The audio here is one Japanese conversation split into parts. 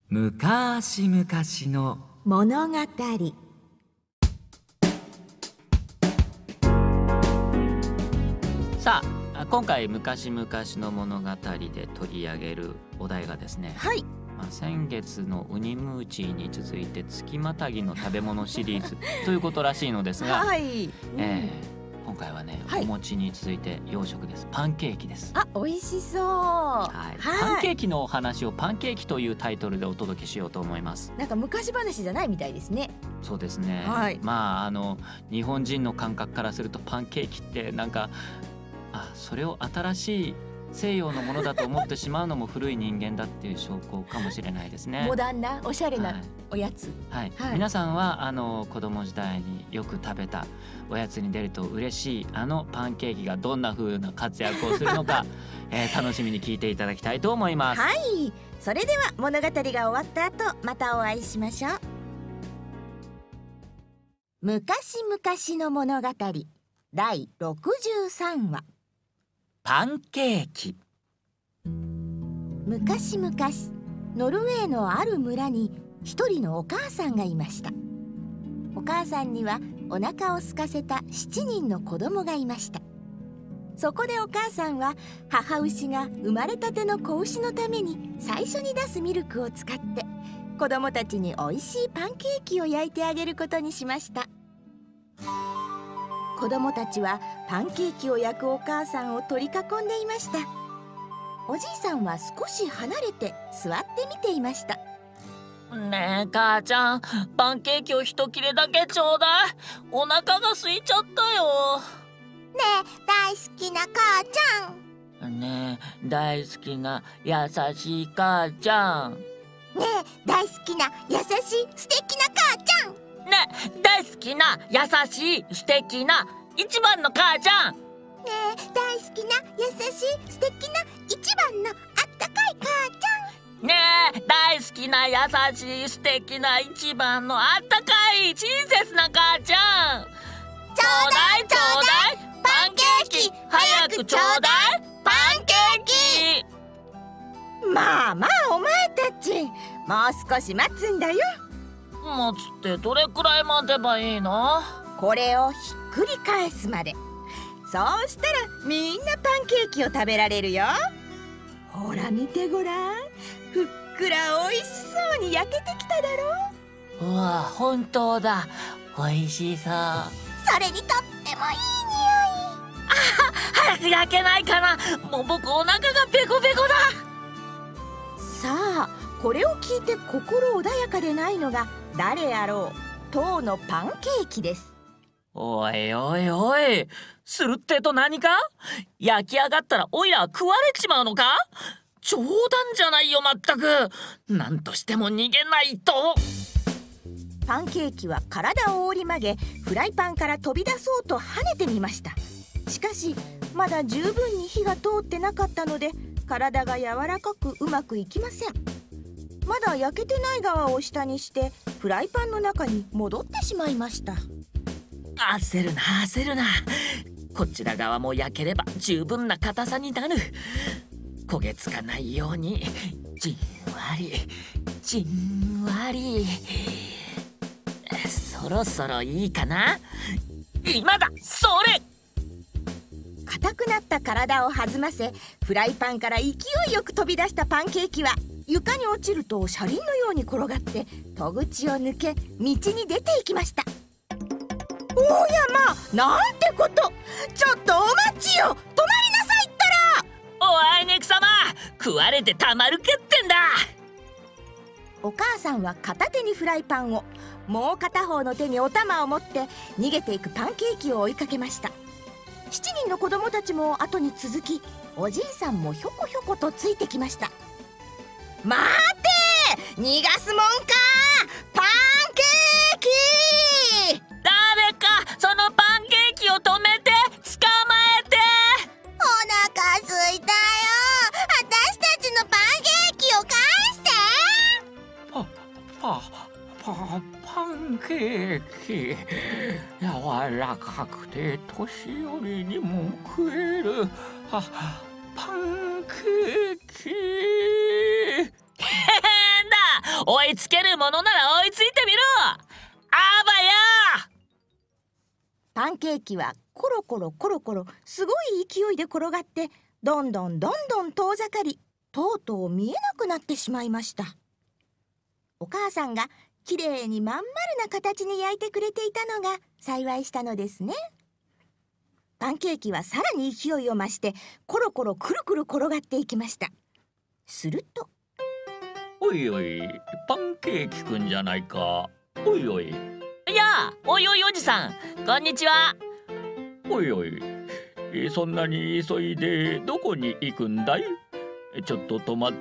昔々の物語。 さあ、今回昔々の物語で取り上げるお題がですね、 はい。 先月のウニムーチーに続いて月またぎの食べ物シリーズということらしいのですが、 はい。 今回はね、 はいお餅に続いて洋食です。パンケーキです。 あ、美味しそう。 はいパンケーキのお話をパンケーキというタイトルでお届けしようと思います。 なんか昔話じゃないみたいですね。 そうですね、 はい日本人の感覚からするとパンケーキってなんかそれを新しい西洋のものだと思ってしまうのも古い人間だっていう証拠かもしれないですね。 モダンなおしゃれなおやつ。 はいはい皆さんは子供時代によく食べたおやつに出ると嬉しいパンケーキがどんな風な活躍をするのか、楽しみに聞いていただきたいと思います。 はい。それでは物語が終わった後、またお会いしましょう。昔々の物語第63話。 パンケーキ。 昔々ノルウェーのある村に一人のお母さんがいました。お母さんにはお腹を空かせた7人の子供がいました。そこでお母さんは母牛が生まれたての子牛のために最初に出すミルクを使って子供たちにおいしいパンケーキを焼いてあげることにしました。子供たちはパンケーキを焼くお母さんを取り囲んでいました。おじいさんは少し離れて座って見ていました。 ねえ母ちゃん、パンケーキを一切れだけちょうだい。お腹が空いちゃったよ。 ねえ大好きな母ちゃん。 ねえ大好きな優しい母ちゃん。 ねえ大好きな優しい素敵な母ちゃん。 ねえ大好きな優しい素敵な一番の母ちゃん。 ねえ大好きな優しい素敵な一番のあったかい母ちゃん。 ねえ大好きな優しい素敵な一番のあったかい親切な母ちゃん。ちょうだいちょうだいパンケーキ早くちょうだいパンケーキ。 まあまあお前たち、もう少し待つんだよ。 待つってどれくらい待てばいいの？ これをひっくり返すまで。そうしたらみんなパンケーキを食べられるよ。ほら見てごらん、ふっくらおいしそうに焼けてきただろう。 うわ、本当だ。おいしそう。 それにとってもいい匂い。 早く焼けないかな。もう僕お腹がペコペコだ。 さあこれを聞いて心穏やかでないのが誰やろう。当のパンケーキです。 おいおいおい、するってと何か？焼き上がったらおいら食われちまうのか？冗談じゃないよまったく。なんとしても逃げないと。 パンケーキは体を折り曲げフライパンから飛び出そうと跳ねてみました。しかしまだ十分に火が通ってなかったので体が柔らかくうまくいきません。まだ焼けてない側を下にしてフライパンの中に戻ってしまいました。 焦るな焦るな。こちら側も焼ければ十分な硬さになる。焦げつかないようにじんわりじんわり。そろそろいいかな。今だそれ。 硬くなった体を弾ませフライパンから勢いよく飛び出したパンケーキは床に落ちると車輪のように転がって戸口を抜け道に出ていきました。おやま、なんてこと。ちょっとお待ちよ。止まりなさいったら。 おあいにくさま、食われてたまるけってんだ。 お母さんは片手にフライパンを、もう片方の手にお玉を持って逃げていくパンケーキを追いかけました。7人の子供たちも後に続き、おじいさんもひょこひょことついてきました。待て、逃がすもんか。パンケーキ。 誰かそのパンケーキを止めて、捕まえて。 お腹すいたよ。私たちのパンケーキを返して。 パンケーキ、柔らかくて年寄りにも食えるパンケーキ。 変だ、 ものなら追いついてみろ。あばや。 パンケーキはコロコロコロコロすごい勢いで転がってどんどん遠ざかり、とうとう見えなくなってしまいました。お母さんがきれいにまん丸な形に焼いてくれていたのが幸いしたのですね。パンケーキはさらに勢いを増してコロコロくるくる転がっていきました。すると、 おいおい、パンケーキくんじゃないか。おいおい。 いや、おいおいおじさん、こんにちは。 おいおい、そんなに急いでどこに行くんだい？ちょっと止まって、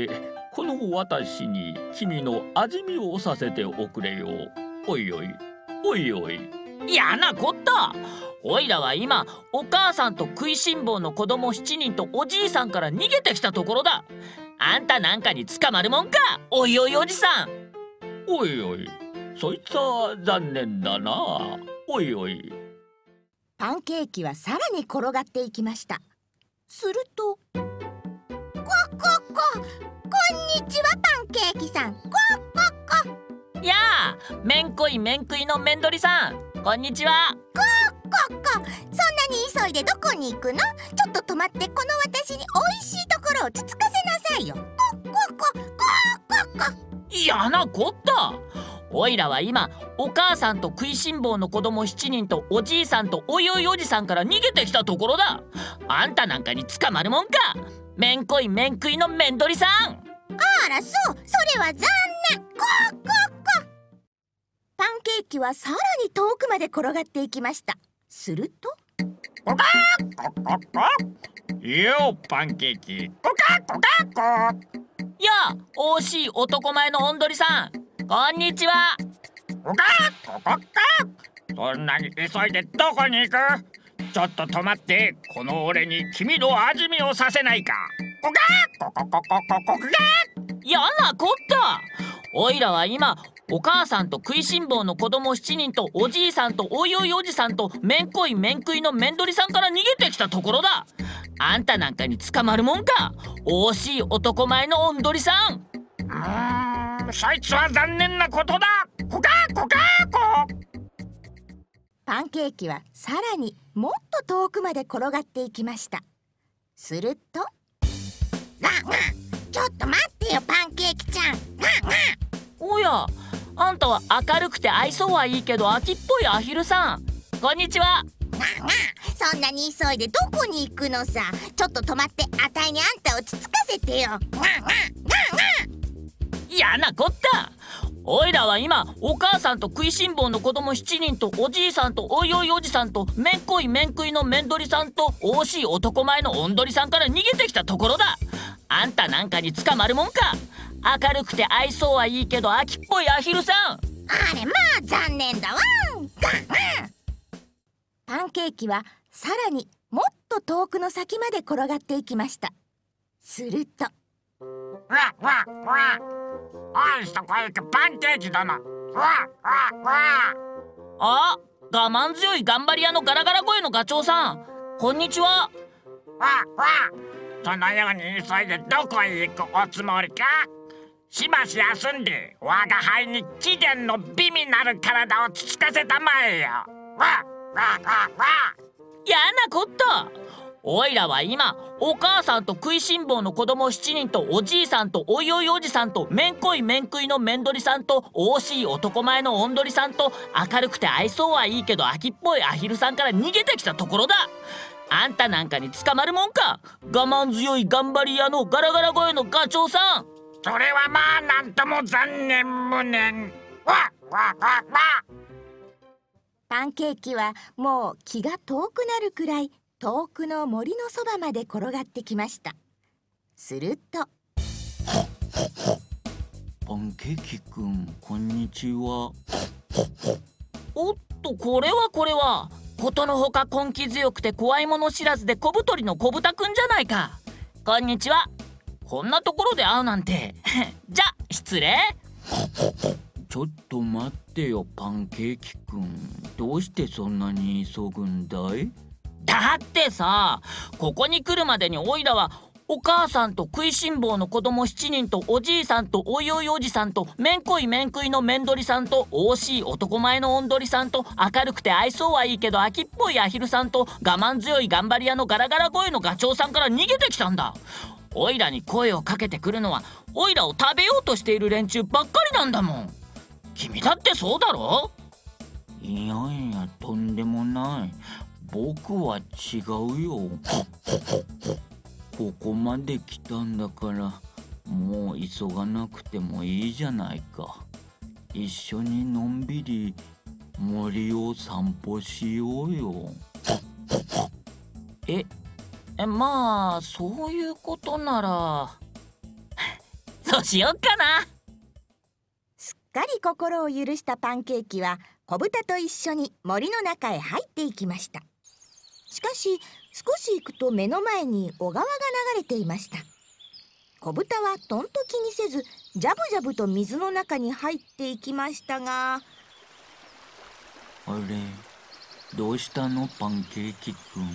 この私に君の味見をさせておくれよ。おいおい、おいおい。 やなこった。おいらは今お母さんと食いしん坊の子供7人とおじいさんから逃げてきたところだ。あんたなんかに捕まるもんか、おいおいおじさん。 おいおい、そいつは残念だな。おいおい。 パンケーキはさらに転がっていきました。すると、こんにちはパンケーキさん。 やあ、めんこいめんくいのめんどりさん、こんにちは。 そんなに急いでどこに行くの？ちょっと止まって、この私においしいところをつつかせなさいよ。 やなこった。おいらは今お母さんと食いしん坊の子供7人とおじいさんとおいおいおじさんから逃げてきたところだ。あんたなんかに捕まるもんか、めんこいめんくいのめんどりさん。 あら、それは残念。パンケーキはさらに遠くまで転がっていきました。すると、 よパンケーキ。 やあ、惜しい男前のおんどりさん、こんにちは。 そんなに急いでどこに行く？ちょっと止まって、この俺に君の味見をさせないか。 やなこった。おいらは今お母さんと食いしん坊の子供7人とおじいさんとおいおいおじさんとめんこいめんくいのめんどりさんから逃げてきたところだ。あんたなんかに捕まるもんか、惜しい男前のおんどりさん。 そいつは残念なことだ。 パンケーキはさらにもっと遠くまで転がっていきました。すると、ちょっと待ってよパンケーキちゃん。 おや、あんたは明るくて愛想はいいけど秋っぽいアヒルさん、こんにちは。 そんなに急いでどこに行くのさ。ちょっと止まって、あたいにあんたをつつかせてよ。 やなこった。おいらは今お母さんと食いしん坊の子供7人とおじいさんとおいおいおじさんとめんこいめんくいのめんどりさんと惜しい男前のおんどりさんから逃げてきたところだ。あんたなんかに捕まるもんか、明るくて愛想はいいけど秋っぽいアヒルさん。 あれまあ残念だわ。パンケーキはさらにもっと遠くの先まで転がっていきました。すると、 おい、そこへ行くパンケーキ殿。 あ、我慢強い頑張り屋のガラガラ声のガチョウさん、こんにちは。 そのように急いでどこへ行くおつもりか？しばし休んで我が輩に貴殿の美味なる体をつつかせたまえよ。 やなこった。おいらは今お母さんと食いしん坊の子供7人とおじいさんとおいおいおじさんとめんこいめんくいのめんどりさんと惜しい男前のおんどりさんと明るくて愛想はいいけど秋っぽいアヒルさんから逃げてきたところだ。あんたなんかに捕まるもんか、我慢強い頑張り屋のガラガラ声のガチョウさん。 それはまあなんとも残念無念。 パンケーキはもう気が遠くなるくらい遠くの森のそばまで転がってきました。すると、 パンケーキくん、こんにちは。 おっと、これはことのほか根気強くて怖いもの知らずで小太りの小豚くんじゃないか。こんにちは。こんなところで会うなんてじゃ失礼。 ちょっと待ってよパンケーキくん、どうしてそんなに急ぐんだい？ だってさ、ここに来るまでにおいらはお母さんと食いしん坊の子供7人とおじいさんとおいおいおじさんとめんこいめんくいのめんどりさんとおしい男前のおんどりさんと明るくて愛想はいいけど秋っぽいアヒルさんと我慢強い頑張り屋のガラガラ声のガチョウさんから逃げてきたんだ。おいらに声をかけてくるのはおいらを食べようとしている連中ばっかりなんだもん。君だってそうだろ？ いやいや、とんでもない。僕は違うよ。ここまで来たんだから、もう急がなくてもいいじゃないか。一緒にのんびり森を散歩しようよ。 まあそういうことならそうしよっかな。 すっかり心を許したパンケーキは子豚と一緒に森の中へ入っていきました。しかし少し行くと目の前に小川が流れていました。子豚はとんと気にせずジャブジャブと水の中に入っていきましたが、 あれ、どうしたのパンケーキくん。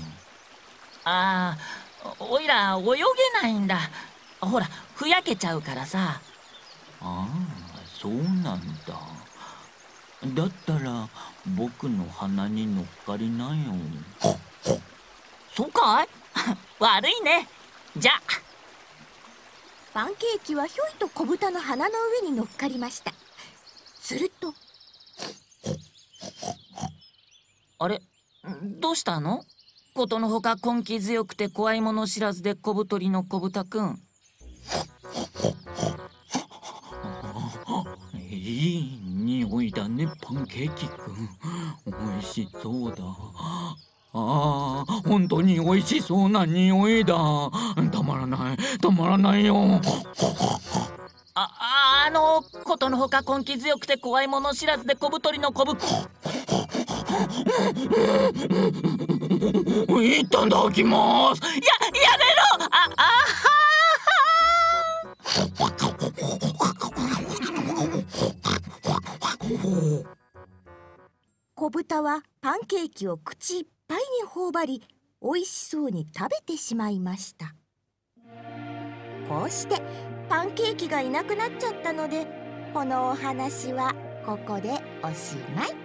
おいら泳げないんだ。ほらふやけちゃうからさ。 ああ、そうなんだ。だったら僕の鼻に乗っかりなよ。 そうかい悪いね。じゃパンケーキはひょいと子豚の鼻の上に乗っかりました。すると、 あれ、どうしたの？ことのほか根気強くて怖いもの知らずで小太りの小豚くん。 いい匂いだね、パンケーキくん。おいしそうだ。本当においしそうな匂いだ。たまらない、たまらないよ。 ことのほか根気強くて怖いもの知らずで小太りの小豚。 いただきます。 やめろ。 小豚はパンケーキを口いっぱいに頬張り、おいしそうに食べてしまいました。こうしてパンケーキがいなくなっちゃったので、このお話はここでおしまい。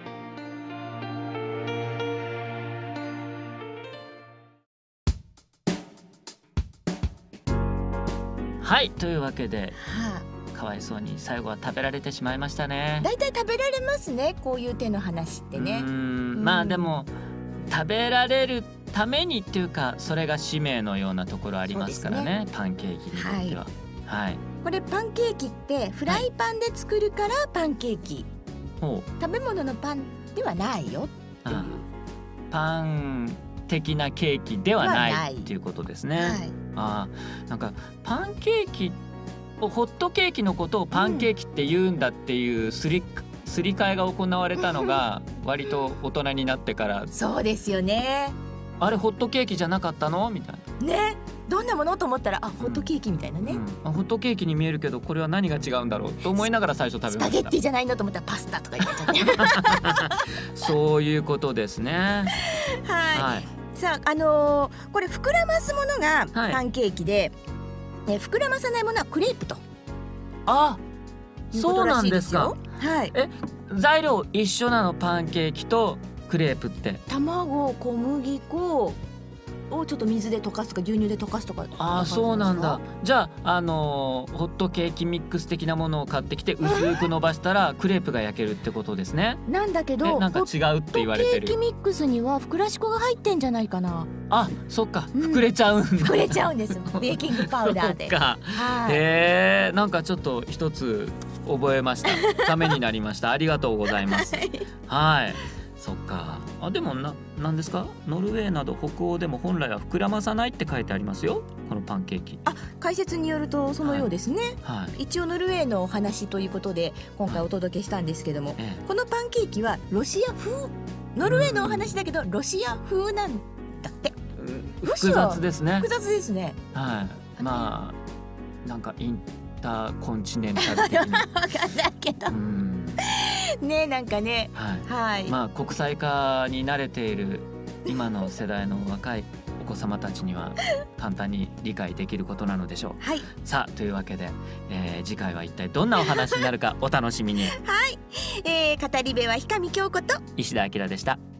はい、というわけで、かわいそうに最後は食べられてしまいましたね。 だいたい食べられますね、こういう手の話ってね。 まあでも食べられるためにっていうか、それが使命のようなところありますからね、パンケーキにとっては。はい、 これパンケーキってフライパンで作るからパンケーキ、食べ物のパンではないよっていう。 パン的なケーキではないっていうことですね。なんかパンケーキ、ホットケーキのことをパンケーキって言うんだっていうすり替えが行われたのが割と大人になってからそうですよね。 あれホットケーキじゃなかったのみたいなね。どんなものと思ったらホットケーキみたいなね、 ホットケーキに見えるけどこれは何が違うんだろうと思いながら最初食べました。 スパゲッティじゃないのと思ったらパスタとか言っちゃってそういうことですね。 はい、さあ、これ膨らますものがパンケーキで、膨らまさないものはクレープと。 そうなんですか。 はい。 材料一緒なの？パンケーキとクレープって。 卵、小麦粉をちょっと水で溶かすとか牛乳で溶かすとか。 そうなんだ。じゃあホットケーキミックス的なものを買ってきて薄く伸ばしたらクレープが焼けるってことですね。 なんだけどなんか違うって言われてる。 ホットケーキミックスには膨らし粉が入ってんじゃないかな。 そっか、膨れちゃうんだ。 膨れちゃうんです。ベーキングパウダーで。 なんかちょっと一つ覚えました。ためになりました。ありがとうございます。はい。そっか。でもなんですか？ノルウェーなど北欧でも本来は膨らまさないって書いてありますよ、このパンケーキ。 解説によるとそのようですね。一応ノルウェーのお話ということで今回お届けしたんですけども、このパンケーキはロシア風、ノルウェーのお話だけどロシア風なんだって。 複雑ですね。 複雑ですね。 まあなんかインターコンチネンタル的な。 わかんないけど。ね、なんかね、 まあ国際化に慣れている今の世代の若いお子様たちには簡単に理解できることなのでしょう。 はい、 さあというわけで、次回は一体どんなお話になるかお楽しみに。 はい、語り部は氷上京子と石田明でした。